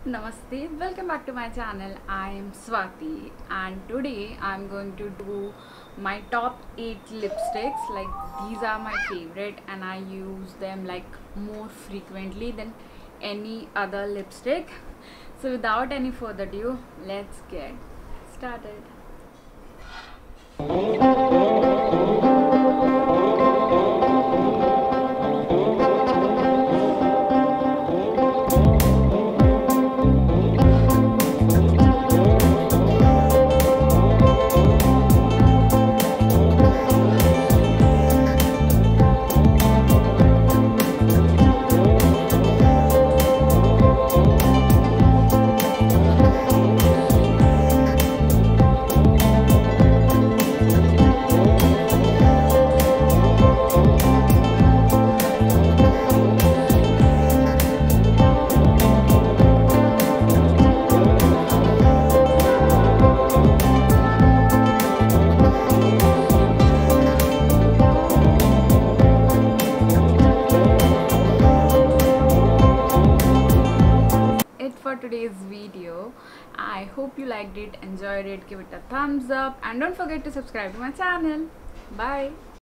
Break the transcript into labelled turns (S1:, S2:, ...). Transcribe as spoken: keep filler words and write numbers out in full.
S1: Namaste, welcome back to my channel. I am Swati and today I'm going to do my top eight lipsticks. Like, these are my favorite and I use them like more frequently than any other lipstick. So without any further ado, let's get started. For today's video, I hope you liked it, enjoyed it, give it a thumbs up and don't forget to subscribe to my channel. Bye.